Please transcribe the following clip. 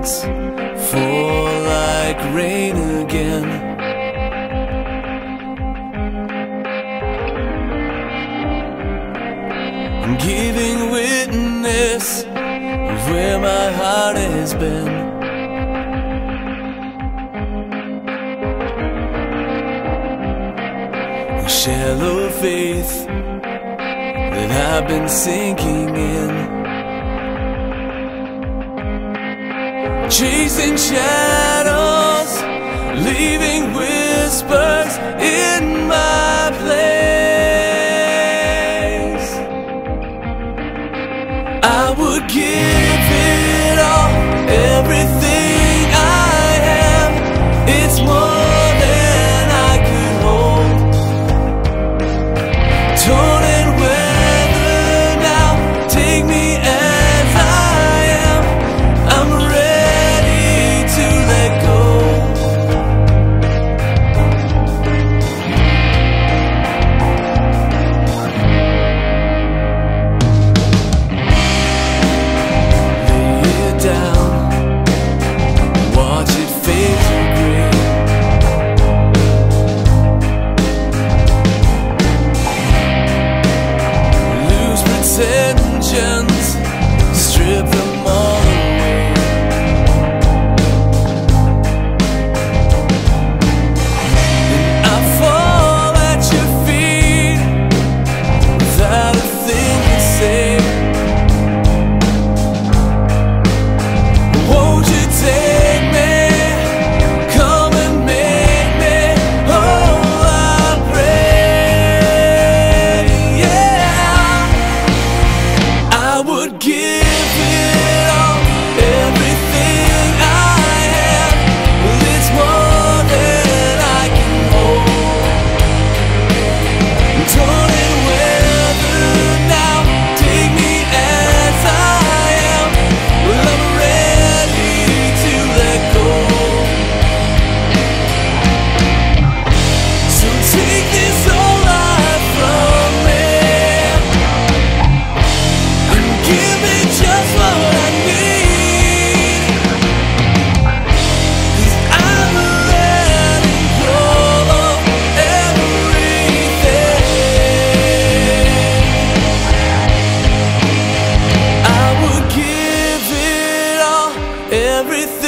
nights fall like rain again. I'm giving witness of where my heart has been. A shallow faith that I've been sinking in, chasing shadows, leaving whispers in my place. I would give it all, everything I have. It's more than I could hold. Torn and weathered now, take me as I am. I'm ready to let go. Lay it down, watch it fade to gray. Lose pretensions, strip them all away. And I fall at your feet without a thing to say. Won't you take me, come and make me whole, I pray, yeah. I would give it all, everything I have. Well, it's more than I can hold. Torn and weathered now, take me as I am. Well, I'm ready to let go. So take this whole life from me and give me just what I need. 'Cause I'm letting go of everything. I would give it all, everything